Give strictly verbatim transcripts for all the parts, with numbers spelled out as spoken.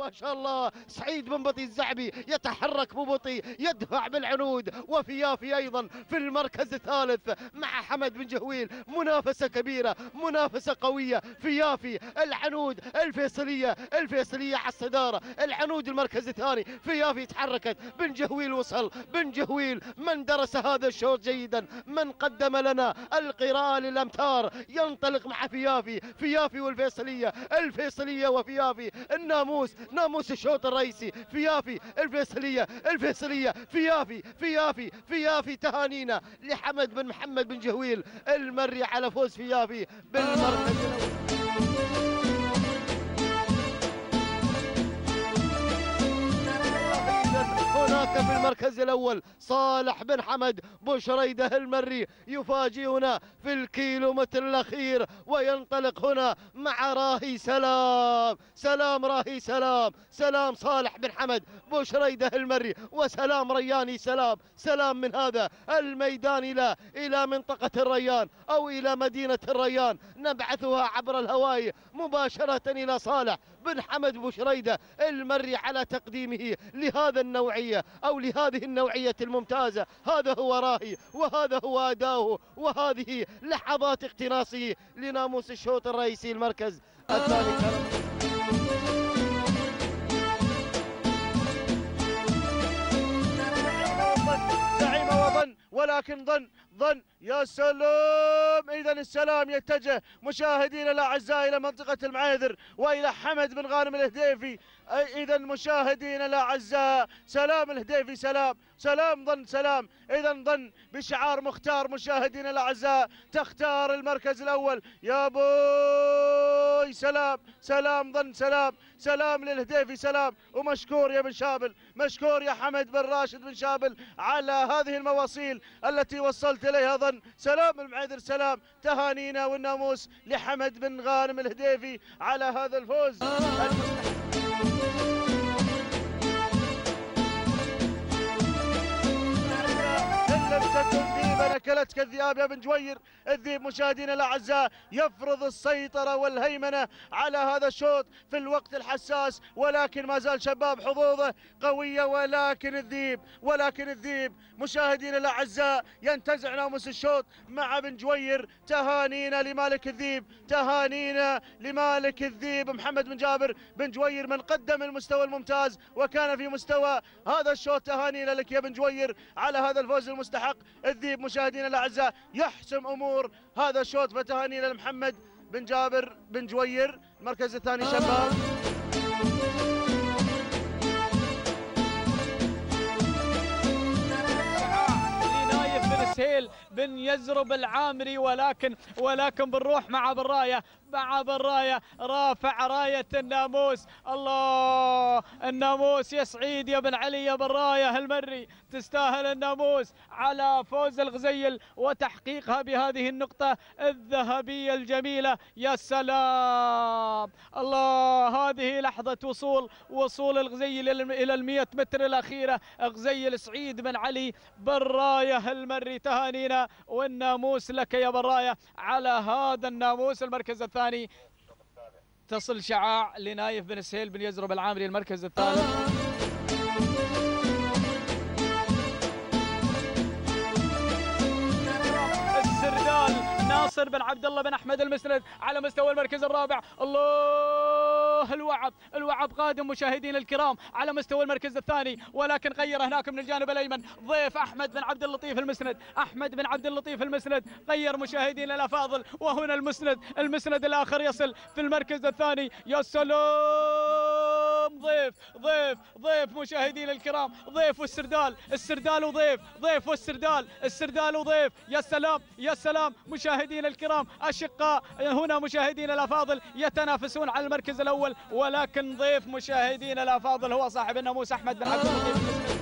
ما شاء الله سعيد بن بطي الزعبي يتحرك ببطيء يدفع بالعنود، وفيافي ايضا في المركز الثالث مع حمد بن جهويل. منافسه كبيره، منافسه قويه. فيافي العنود الفيصليه، الفيصليه على الصداره، العنود المركز الثاني. فيافي تحركت، بن جهويل وصل. بن جهويل من درس هذا الشوط جيدا، من قدم لنا القراءه للامتار، ينطلق مع فيافي. فيافي والفيصليه، الفيصليه وفيافي. الناموس، ناموس الشوط الرئيسي. فيافي الفيصليه، الفيصليه فيافي، فيافي فيافي. تهانينا لحمد بن محمد بن جهويل المري على فوز فيافي بالمركز الاول. هناك في المركز الأول صالح بن حمد بوشريده المري يفاجئنا في الكيلومتر الأخير، وينطلق هنا مع راهي سلام. سلام راهي سلام، سلام صالح بن حمد بوشريده المري، وسلام رياني سلام. سلام من هذا الميدان إلى إلى منطقة الريان أو إلى مدينة الريان، نبعثها عبر الهواء مباشرة إلى صالح بن حمد بوشريده المري على تقديمه لهذا النوعية أو لهذه النوعية الممتازة. هذا هو راهي، وهذا هو أداؤه، وهذه لحظات اقتناصه لناموس الشوط الرئيسي المركز الثاني. زعيم وظن، ولكن ظن ظن يا سلام. إذا السلام يتجه مشاهدينا الأعزاء إلى منطقة المعيذر وإلى حمد بن غانم الهديفي. إذا مشاهدينا الأعزاء سلام الهديفي، سلام سلام ظن سلام. إذا ظن بشعار مختار مشاهدينا الأعزاء تختار المركز الأول. يا بوي سلام سلام ظن سلام سلام للهديفي سلام. ومشكور يا بن شابل، مشكور يا حمد بن راشد بن شابل على هذه المواصيل التي وصلت إليها ظن. سلام المعيذر سلام. تهانينا والناموس لحمد بن غانم الهديفي على هذا الفوز المستحق. ذيبا اكلتك الذئاب يا بن جوير. الذيب مشاهدينا الاعزاء يفرض السيطره والهيمنه على هذا الشوط في الوقت الحساس، ولكن ما زال شباب حظوظه قويه. ولكن الذيب، ولكن الذيب مشاهدينا الاعزاء ينتزع ناموس الشوط مع بن جوير. تهانينا لمالك الذيب، تهانينا لمالك الذيب محمد بن جابر بن جوير، من قدم المستوى الممتاز وكان في مستوى هذا الشوط. تهانينا لك يا بن جوير على هذا الفوز المستحق. الذيب مشاهدينا الاعزاء يحسم امور هذا الشوط، فتهانينا لمحمد بن جابر بن جوير. المركز الثاني شباب سهيل بن يزرب العامري، ولكن ولكن بنروح مع بالرايه مع بالرايه رافع رايه الناموس. الله الناموس يا سعيد يا بن علي يا بالرايه المري، تستاهل الناموس على فوز الغزيل وتحقيقها بهذه النقطه الذهبيه الجميله. يا سلام الله، هذه لحظه وصول وصول الغزيل الى المئة متر الاخيره. غزيل سعيد بن علي بالرايه المري، تهانينا والناموس لك يا براية على هذا الناموس. المركز الثاني تصل شعاع لنايف بن سهيل بن يزرب العامري. المركز الثالث السردال ناصر بن عبد الله بن احمد المسند على مستوى المركز الرابع. الله الوعب، الوعب قادم مشاهدينا الكرام على مستوى المركز الثاني، ولكن غير هناك من الجانب الايمن ضيف احمد بن عبد اللطيف المسند. احمد بن عبد اللطيف المسند غير مشاهدينا الافاضل، وهنا المسند المسند الاخر يصل في المركز الثاني. يا سلام، ضيف ضيف ضيف مشاهدينا الكرام، ضيف والسردال، السردال وضيف، ضيف والسردال، السردال وضيف. يا سلام يا سلام مشاهدينا الكرام، اشقاء هنا مشاهدينا الافاضل يتنافسون على المركز الاول، ولكن ضيف مشاهدينا الافاضل هو صاحب الناموس احمد بن عبد اللطيف المسند.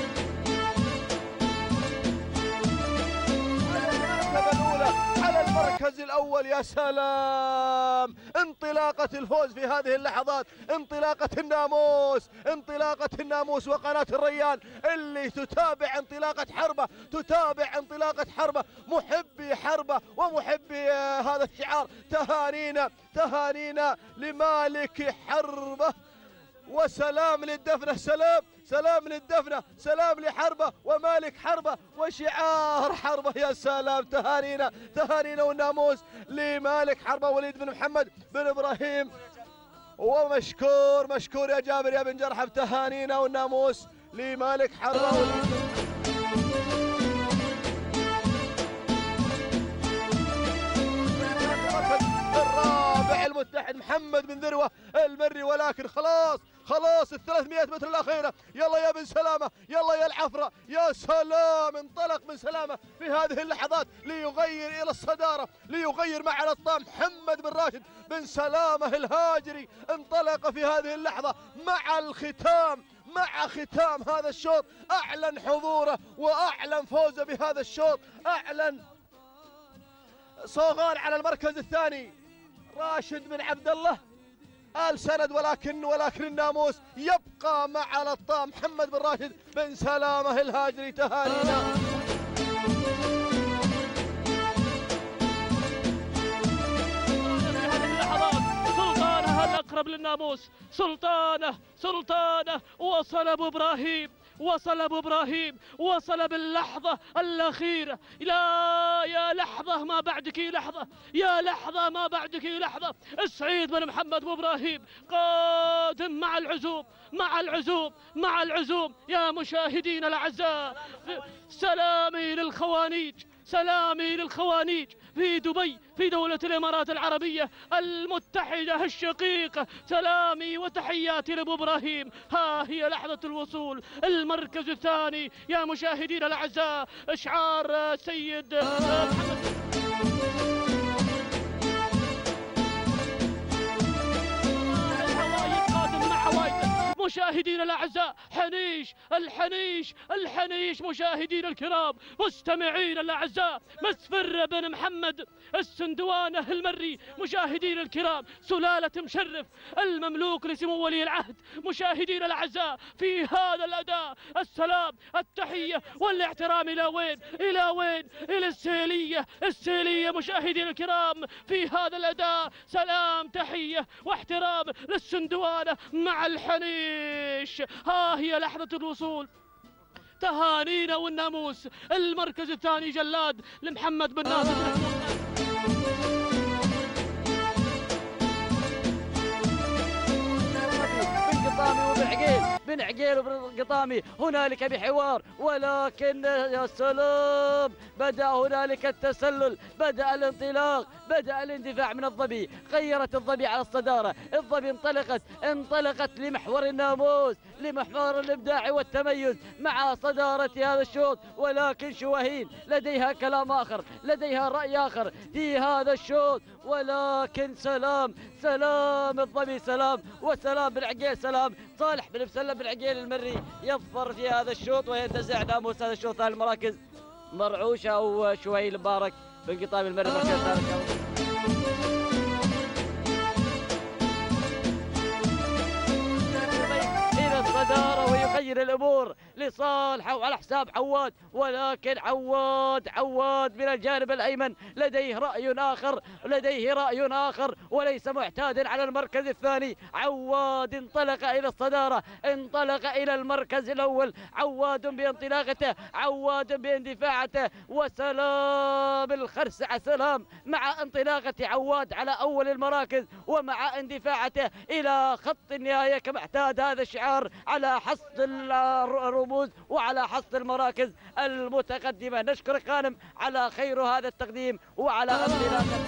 على المركبه الاولى، على المركبه المركز الأول. يا سلام، انطلاقة الفوز في هذه اللحظات، انطلاقة الناموس، انطلاقة الناموس وقناة الريان اللي تتابع انطلاقة حربة، تتابع انطلاقة حربة. محبي حربة ومحبي هذا الشعار، تهانينا تهانينا لمالك حربة. وسلام للدفنة، سلام سلام للدفنة، سلام لحربة ومالك حربة وشعار حربة. يا سلام، تهانينا تهانينا والناموس لمالك حربة وليد بن محمد بن إبراهيم. ومشكور مشكور يا جابر يا بن جرحب، تهانينا والناموس لمالك حربة وليد بن الرابع المتحد محمد بن ذروة المري. ولكن خلاص خلاص ال ثلاثمئة متر الأخيرة. يلا يا بن سلامة، يلا يا العفرة. يا سلام، انطلق بن سلامة في هذه اللحظات ليغير إلى الصدارة، ليغير مع الأطلام محمد بن راشد بن سلامة الهاجري. انطلق في هذه اللحظة مع الختام، مع ختام هذا الشوط أعلن حضوره وأعلن فوزه بهذا الشوط. أعلن صوغان على المركز الثاني راشد بن عبد الله آل سند، ولكن ولكن الناموس يبقى مع الأطام محمد بن راشد بن سلامة الهاجري. تهانينا. سلطانه الأقرب للناموس، سلطانه سلطانه وصل أبو إبراهيم، وصل أبو إبراهيم، وصل باللحظة الأخيرة. لا، يا لحظة ما بعدك لحظة، يا لحظة ما بعدك لحظة. سعيد بن محمد أبو إبراهيم قادم مع العزوم، مع العزوم، مع العزوم. يا مشاهدين الأعزاء، سلامي للخوانيج، سلامي للخوانيج في دبي في دولة الإمارات العربية المتحدة الشقيقة. سلامي وتحياتي لأبو إبراهيم. ها هي لحظة الوصول، المركز الثاني يا مشاهدين الأعزاء. إشعار سيد محمد مشاهدين الأعزاء. حنيش الحنيش الحنيش مشاهدين الكرام، مستمعين الأعزاء. مسفر بن محمد السندوانة المري مشاهدين الكرام، سلالة مشرف المملوك لسمو ولي العهد. مشاهدين الأعزاء في هذا الأداء، السلام التحية والاحترام إلى وين؟ إلى وين؟ إلى السيلية، السيلية مشاهدين الكرام في هذا الأداء. سلام تحية واحترام للسندوانة مع الحنيش. ها هي لحظة الوصول، تهانينا والناموس. المركز الثاني جلاد لمحمد بن ناصر. بن قطامي وبن عقيل، بن عقيل وبن قطامي هنالك بحوار، ولكن يا سلام بدأ هنالك التسلل، بدأ الانطلاق، بدأ الاندفاع من الظبي. غيرت الظبي على الصدارة، الظبي انطلقت انطلقت لمحور الناموس، لمحور الإبداع والتميز مع صدارة هذا الشوط. ولكن شواهين لديها كلام آخر، لديها رأي آخر في هذا الشوط. ولكن سلام سلام الظبي، سلام وسلام بن عقيل، سلام. صالح بن مسلم بن عقيل المري يظفر في هذا الشوط وينتزع ناموس هذا الشوط ثاني المراكز. مرعوشة وشوهيل مبارك بن قطامي المري مركز ثالث. الصدارة ويغير الأمور لصالح وعلى حساب عواد. ولكن عواد عواد من الجانب الأيمن لديه رأي آخر، لديه رأي آخر وليس معتادا على المركز الثاني. عواد انطلق إلى الصدارة، انطلق إلى المركز الأول. عواد بانطلاقته، عواد باندفاعته. وسلام الخرسعة، سلام مع انطلاقة عواد على أول المراكز ومع اندفاعته إلى خط النهاية كما اعتاد هذا الشعار، على حصد الرموز وعلى حصد المراكز المتقدمة. نشكرك غانم على خير هذا التقديم وعلى انطلاقة.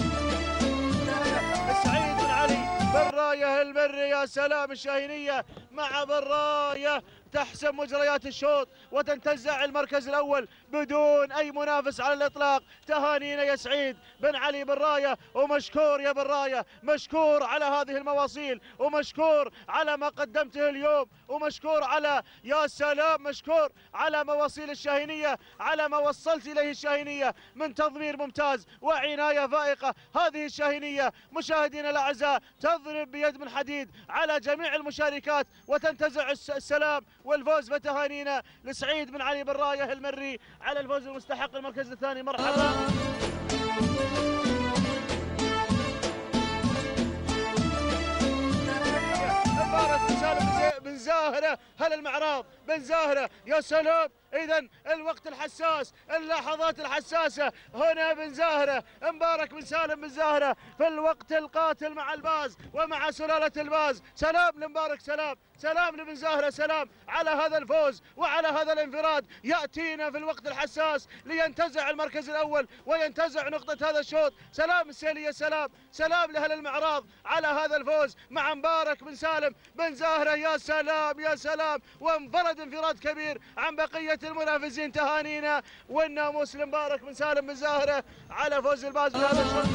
سعيد بن علي بالراية المري. يا سلام، الشاهينية مع براية تحسم مجريات الشوط وتنتزع المركز الأول بدون أي منافس على الإطلاق. تهانينا يا سعيد بن علي براية، ومشكور يا براية، مشكور على هذه المواصيل، ومشكور على ما قدمته اليوم، ومشكور على يا سلام مشكور على مواصيل الشاهينية، على ما وصلت إليه الشاهينية من تضمير ممتاز وعناية فائقة. هذه الشاهينية مشاهدينا الأعزاء تضرب بيد من حديد على جميع المشاركات وتنتزع السلام والفوز. فتهانينا لسعيد بن علي براية المري على الفوز المستحق المركز الثاني. مرحبا. مبارك بن سالم بن زاهرة، هل المعراض بن زاهرة يا سلام. إذا الوقت الحساس، اللحظات الحساسة هنا بن زاهرة، مبارك بن سالم بن زاهرة في الوقت القاتل مع الباز ومع سلالة الباز. سلام لمبارك، سلام سلام لبن زاهرة، سلام على هذا الفوز وعلى هذا الانفراد. يأتينا في الوقت الحساس لينتزع المركز الأول وينتزع نقطة هذا الشوط. سلام السيلية، سلام سلام لأهل المعراض على هذا الفوز مع مبارك بن سالم بن زاهرة. يا سلام يا سلام، وانفرد انفراد كبير عن بقية المنافسين. تهانينا والناموس لمبارك بن سالم بن زاهرة على فوز الباز بهذا الشوط.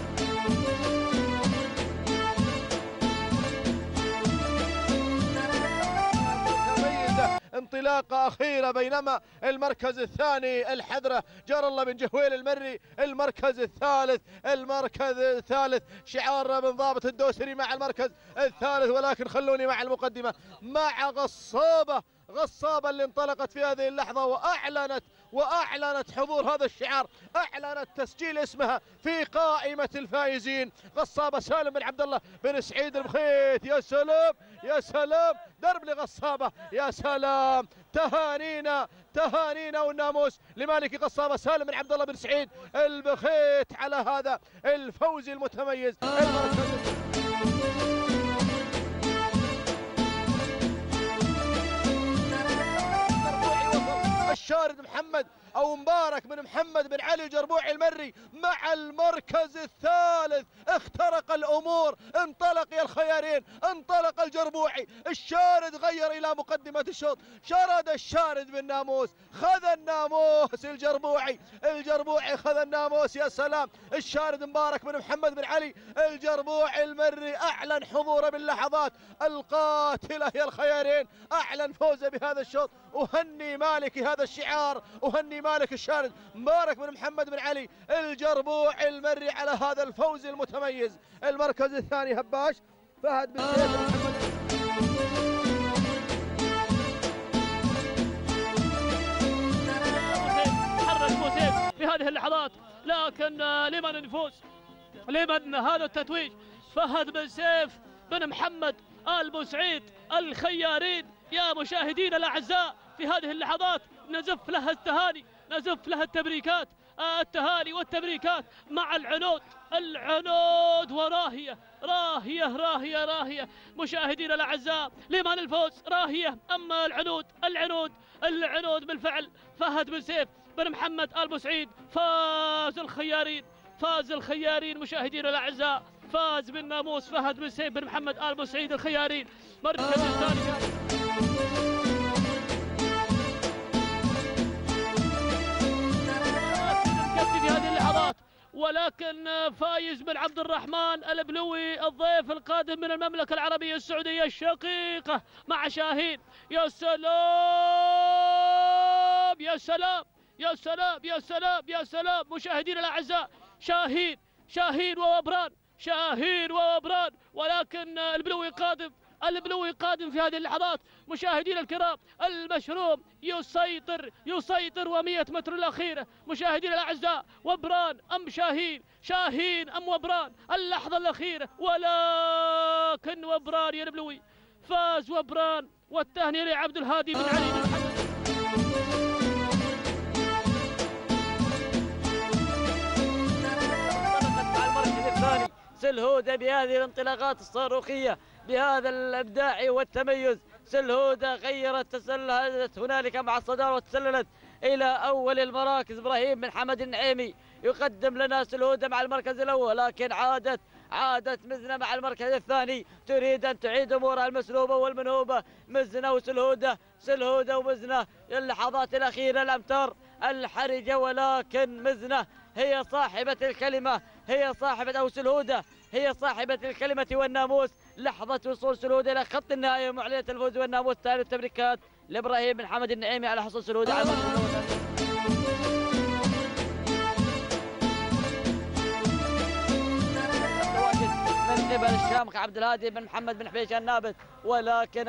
انطلاقة أخيرة، بينما المركز الثاني الحذرة جار الله بن جهويل المري. المركز الثالث المركز الثالث شعار بن ضابط الدوسري مع المركز الثالث. ولكن خلوني مع المقدمة مع غصابة غصابة اللي انطلقت في هذه اللحظة وأعلنت وأعلنت حضور هذا الشعار، أعلنت تسجيل اسمها في قائمة الفائزين. غصابة سالم بن عبد الله بن سعيد البخيت. يا سلام يا سلام، درب لغصابة، يا سلام. تهانينا تهانينا والناموس لمالك غصابة سالم بن عبد الله بن سعيد البخيت على هذا الفوز المتميز. المركز الشارد محمد او مبارك بن محمد بن علي الجربوعي المري مع المركز الثالث. اخترق الامور، انطلق يا الخيارين، انطلق الجربوعي. الشارد غير الى مقدمه الشوط، شرد الشارد بالناموس، خذ الناموس الجربوعي، الجربوعي خذ الناموس. يا سلام، الشارد مبارك بن محمد بن علي الجربوعي المري اعلن حضوره باللحظات القاتله يا الخيارين، اعلن فوزه بهذا الشوط. اهني مالك هذا الشعار، اهني مالك الشارد مبارك بن محمد بن علي الجربوعي المري على هذا الفوز المتميز. المركز الثاني هباش فهد بن سيف بن محمد. حرك بوسيف في هذه اللحظات، لكن لمن الفوز؟ لمن هذا التتويج؟ فهد بن سيف بن محمد آل بوسعيد الخيارين. يا مشاهدينا الأعزاء في هذه اللحظات نزف لها التهاني، نزف لها التبريكات، التهاني والتبريكات مع العنود، العنود وراهية راهية راهية راهية. مشاهدينا الأعزاء لمن الفوز؟ راهية أما العنود؟ العنود العنود بالفعل. فهد بن سيف بن محمد آل بوسعيد فاز الخيارين، فاز الخيارين مشاهدينا الأعزاء، فاز بالناموس فهد بن سيف بن محمد آل بوسعيد الخيارين. مركز الثاني في هذه اللحظات، ولكن فايز بن عبد الرحمن البلوي الضيف القادم من المملكة العربية السعودية الشقيقة مع شاهين. يا سلام يا سلام يا سلام يا سلام يا سلام مشاهدينا الأعزاء، شاهين شاهين ووبران، شاهين ووبران، ولكن البلوي قادم، البلوي قادم في هذه اللحظات. مشاهدينا الكرام المشروم يسيطر يسيطر ومئة متر الأخيرة مشاهدينا الأعزاء. وبران أم شاهين؟ شاهين أم وبران؟ اللحظة الأخيرة، ولكن وبران يا البلوي، فاز وبران. والتهنئة لعبد الهادي بن علي بن محمد. سلهودة بهذه الانطلاقات الصاروخية، بهذا الابداع والتميز. سلهودة غيرت، تسللت هنالك مع الصدارة وتسللت إلى أول المراكز. إبراهيم بن حمد النعيمي يقدم لنا سلهودة مع المركز الأول، لكن عادت عادت مزنة مع المركز الثاني تريد أن تعيد أمورها المسلوبة والمنهوبة. مزنة وسلهودة، سلهودة ومزنة، اللحظات الأخيرة الأمتار الحرجة، ولكن مزنة هي صاحبة الكلمة، هي صاحبة أو سلهودة هي صاحبة الكلمة والناموس. لحظة وصول سلهودة إلى خط النهاية معلنة الفوز والناموس. ثاني التبريكات لإبراهيم بن حمد النعيمي على حصول سلهودة على المركز الأول. من قبل الشامخ عبد الهادي بن محمد بن حبيش النابت، ولكن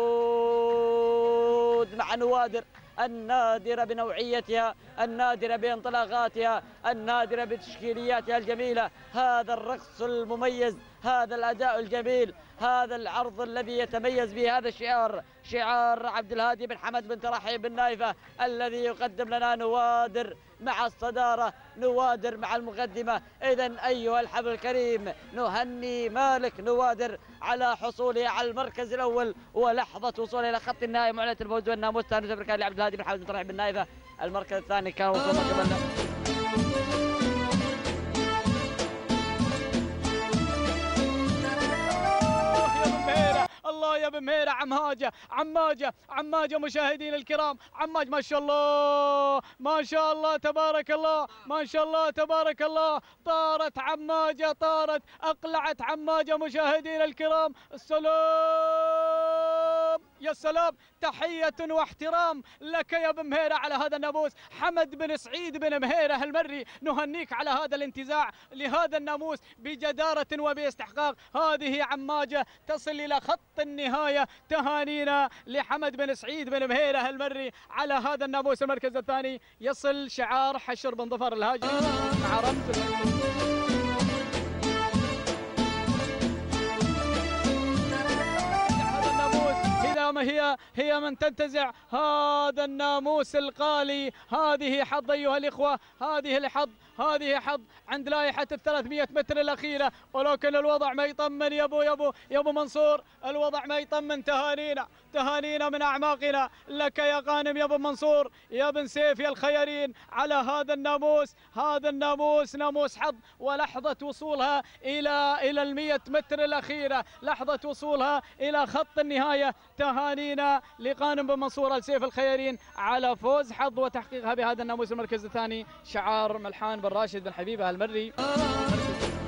أعود مع نوادر النادرة بنوعيتها، النادرة بانطلاقاتها، النادرة بتشكيلياتها الجميلة. هذا الرقص المميز، هذا الأداء الجميل، هذا العرض الذي يتميز به هذا الشعار، شعار عبد الهادي بن حمد بن ترحيب بن نايفة، الذي يقدم لنا نوادر مع الصدارة، نوادر مع المقدمة. إذن أيها الحفل الكريم نهني مالك نوادر على حصوله على المركز الأول ولحظة وصوله إلى خط النهاية معلنة الفوز والناموس. ثاني تبريكات لعبد الهادي بن حمد بن ترحيب بن نايفة. المركز الثاني كان وصول من قبل الله يا بن مهيرة. عماجة عماجة عماجة مشاهدين الكرام، عماج ما شاء الله ما شاء الله تبارك الله ما شاء الله تبارك الله. طارت عماجة، طارت، أقلعت عماجة مشاهدين الكرام. السلام يا سلام، تحية واحترام لك يا بن مهيرة على هذا الناموس. حمد بن سعيد بن مهيرة المري، نهنيك على هذا الانتزاع لهذا الناموس بجدارة وباستحقاق. هذه عماجة تصل إلى خط النهاية. تهانينا لحمد بن سعيد بن مهيرة المري على هذا الناموس. المركز الثاني يصل شعار حشر بن ظفر الهاجري مع رمز هي هي من تنتزع هذا الناموس الغالي. هذه حظ أيها الإخوة، هذه الحظ، هذه حظ عند لائحة الثلاثمئة متر الأخيرة، ولكن الوضع ما يطمن يا أبو يا أبو يا أبو منصور، الوضع ما يطمن. تهانينا تهانينا من أعماقنا لك يا غانم يا أبو منصور، يا بن سيف يا الخيارين على هذا الناموس. هذا الناموس ناموس حظ، ولحظة وصولها إلى إلى المئة متر الأخيرة، لحظة وصولها إلى خط النهاية. تهانينا لغانم بن منصور السيف الخيارين على فوز حظ وتحقيقها بهذا الناموس. المركز الثاني شعار ملحان بن راشد بن حبيبة المري.